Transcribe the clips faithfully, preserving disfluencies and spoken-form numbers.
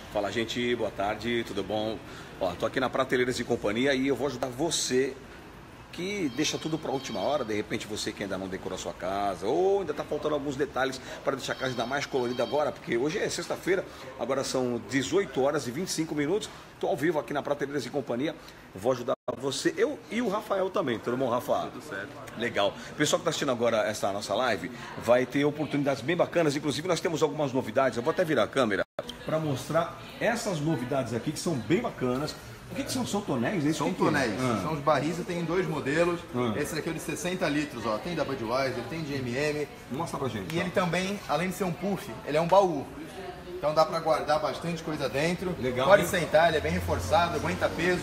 Fala, gente, boa tarde, tudo bom? Ó, tô aqui na Prateleiras e Companhia e eu vou ajudar você que deixa tudo para a última hora, de repente você que ainda não decorou a sua casa, ou ainda está faltando alguns detalhes para deixar a casa ainda mais colorida agora, porque hoje é sexta-feira, agora são dezoito horas e vinte e cinco minutos, estou ao vivo aqui na Prateleiras e Companhia, vou ajudar você, eu e o Rafael também, tudo bom, Rafa? Tudo certo. Legal. O pessoal que está assistindo agora essa nossa live vai ter oportunidades bem bacanas, inclusive nós temos algumas novidades, eu vou até virar a câmera para mostrar essas novidades aqui que são bem bacanas. O que, que são? São tonéis? Esse são que tonéis, que é? ah. são os barris, tem dois modelos. Ah. Esse daqui é o de sessenta litros, ó. Tem da Budweiser, tem de M M. Mostra pra gente. E tá. Ele também, além de ser um puff, ele é um baú. Então dá pra guardar bastante coisa dentro. Legal. Pode hein? sentar, ele é bem reforçado, aguenta peso.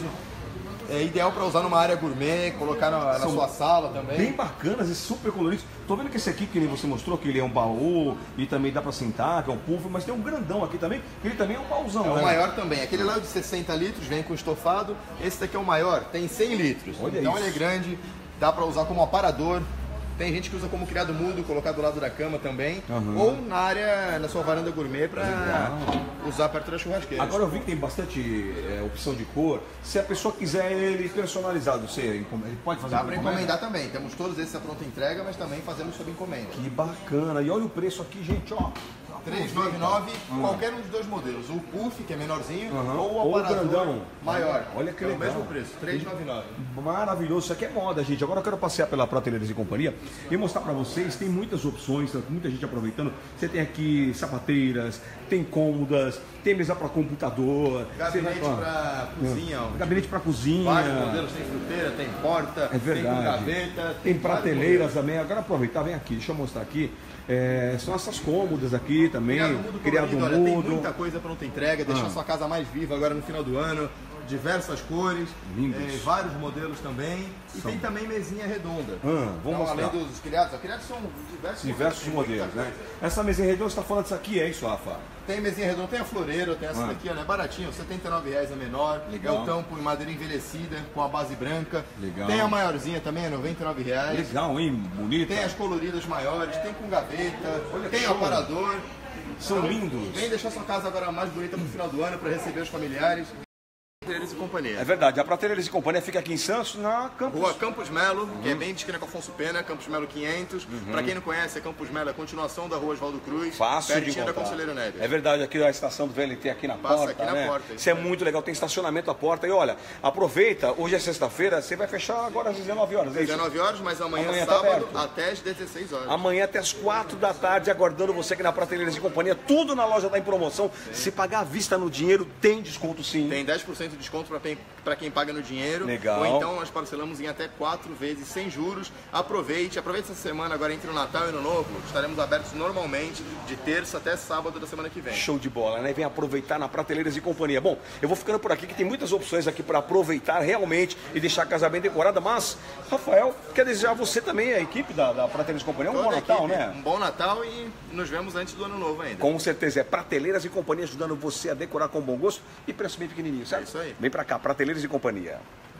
É ideal para usar numa área gourmet, colocar na, na sua sala também. Bem bacanas e super coloridos. Tô vendo que esse aqui, que nem você mostrou, que ele é um baú e também dá para sentar, que é um puff, mas tem um grandão aqui também, que ele também é um baúzão. É o né? maior também. Aquele lá é o de sessenta litros, vem com estofado. Esse daqui é o maior, tem cem litros. Olha então isso. ele é grande, dá para usar como aparador. Tem gente que usa como criado mudo, colocar do lado da cama também. Uhum. Ou na área, na sua varanda gourmet, para usar perto da churrasqueira. Agora eu vi que tem bastante é, opção de cor. Se a pessoa quiser ele personalizado, você, ele pode fazer? Dá para encomendar também. Temos todos esses a pronta entrega, mas também fazemos sob encomenda. Que bacana. E olha o preço aqui, gente, ó. trezentos e noventa e nove, uhum. Qualquer um dos dois modelos. O puff, que é menorzinho, uhum. ou o aparador grandão maior. Olha que é legal. o mesmo preço, trezentos e noventa e nove. Maravilhoso. Isso aqui é moda, gente. Agora eu quero passear pela Prateleiras e Companhia e mostrar para vocês. Tem muitas opções, muita gente aproveitando. Você tem aqui sapateiras, tem cômodas, tem mesa para computador. Gabinete para cozinha. Ó. Gabinete para cozinha. Vários modelos, tem fruteira, tem porta, é verdade. tem gaveta. Tem, tem prateleiras também. Agora aproveitar, vem aqui, deixa eu mostrar aqui. É, são essas cômodas aqui também. Criado mudo, criado colorido, mudo. Olha, tem muita coisa pronta entrega, deixar ah. sua casa mais viva agora no final do ano. Diversas cores, é, vários modelos também. E são... tem também mesinha redonda. Ah, vamos então, mostrar. Além dos criados, os criados são diversos, diversos modelos, modelos né? Essa mesinha redonda, você está falando disso aqui, é isso, Rafa? Tem mesinha redonda, tem a floreira, tem essa ah. daqui, ela é baratinha, setenta e nove reais a menor. Legal. É o tampo em madeira envelhecida, com a base branca. Legal. Tem a maiorzinha também, é noventa e nove reais. Legal, hein? Bonita. Tem as coloridas maiores, tem com gaveta, olha, tem aparador. São então, lindos. Vem deixar sua casa agora mais bonita no final do ano para receber os familiares. Prateleiras e Companhia. É verdade, a Prateleiras e Companhia fica aqui em Santos, na Campos... Rua Campos Melo, uhum. que é bem de esquina com Afonso Pena, Campos Melo quinhentos. Uhum. Para quem não conhece, é Campos Melo, é a continuação da Rua Oswaldo Cruz. Fácil de encontrar. Da Conselheiro Neves. É verdade, aqui a estação do V L T aqui na Passa porta, aqui na né? porta. Isso é muito legal, tem estacionamento à porta. E olha, aproveita, hoje é sexta-feira, você vai fechar agora às dezenove horas, é isso? dezenove horas, mas amanhã, amanhã sábado tá até às dezesseis horas. Amanhã até às quatro da tarde, aguardando você aqui na Prateleiras e Companhia. Tudo na loja está em promoção. Sim. Se pagar à vista no dinheiro, tem desconto sim. Tem dez por cento de desconto para quem paga no dinheiro. Legal. Ou então nós parcelamos em até quatro vezes sem juros. Aproveite, aproveite essa semana agora entre o Natal e o Ano Novo. Estaremos abertos normalmente de terça até sábado da semana que vem. Show de bola, né? Vem aproveitar na Prateleiras e Companhia. Bom, eu vou ficando por aqui que tem muitas opções aqui para aproveitar realmente e deixar a casa bem decorada, mas Rafael, quer desejar a você também, a equipe da, da Prateleiras e Companhia, um Toda bom Natal, equipe, né? Um bom Natal e nos vemos antes do Ano Novo ainda. Com certeza, é Prateleiras e Companhia ajudando você a decorar com bom gosto e preço bem pequenininho, certo? É isso aí. Vem pra cá, Prateleiras e Companhia.